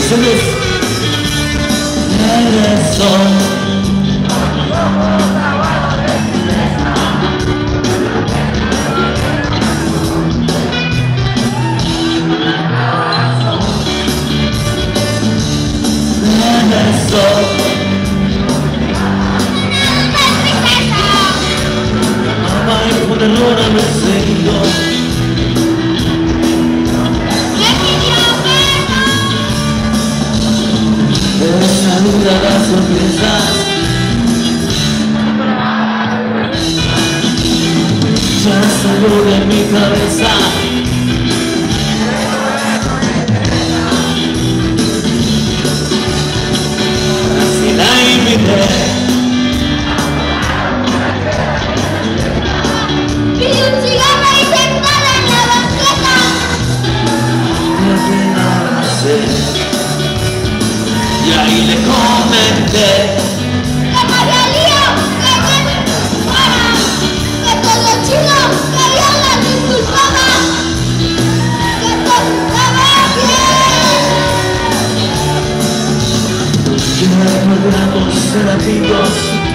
Jesús, regresó. Mamá hijo de luna me enseñó. Esa duda da sorpresas. Ya salió de mi cabeza. Así la invité. Y ahí le comenté que María Lío, que todos los chinos querían la disculpada, que todo estaba bien. que logramos ser amigos.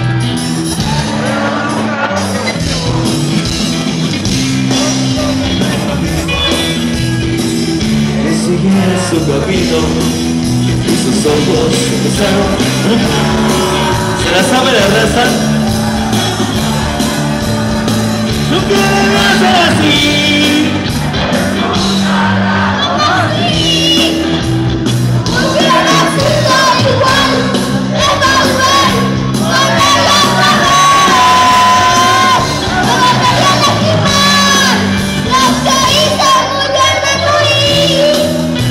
Que siguiera su camino. Y sus ojos empezaron. ¿Se la sabe de raza? No quiero ser así. Porque no sido igual, de volver con ella otra vez. No me quería lastimar, lo que hice muy bien me morí.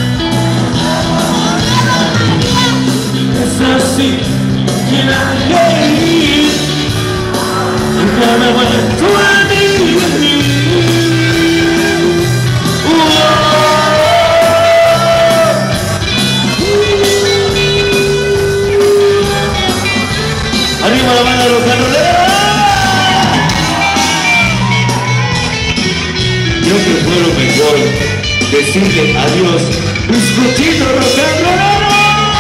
Es así, que la dejé ir. Y que me he vuelto a mí. ¡Arriba la banda de los canoleros! Creo que fue lo mejor decirle adiós, bizcochito rock and rollero.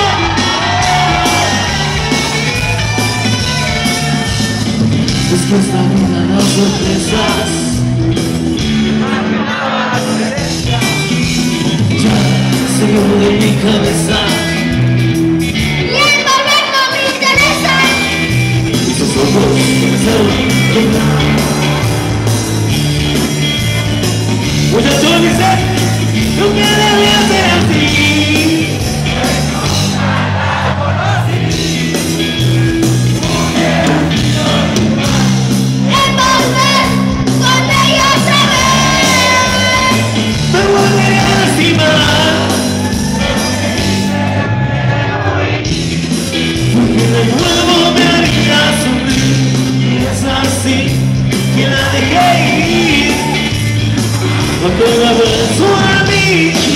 Es que esta vida da sorpresas. Ya salió de mi cabeza. Y el volver no me interesa. Y sus ojos comenzaron a llorar. Muchachos, dice, nunca debía ser así. El volver con ella otra vez. Me volveré a lastimar. Porque de nuevo me haría sufrir. Y es así que la dejé ir. Cuando la beso a mí.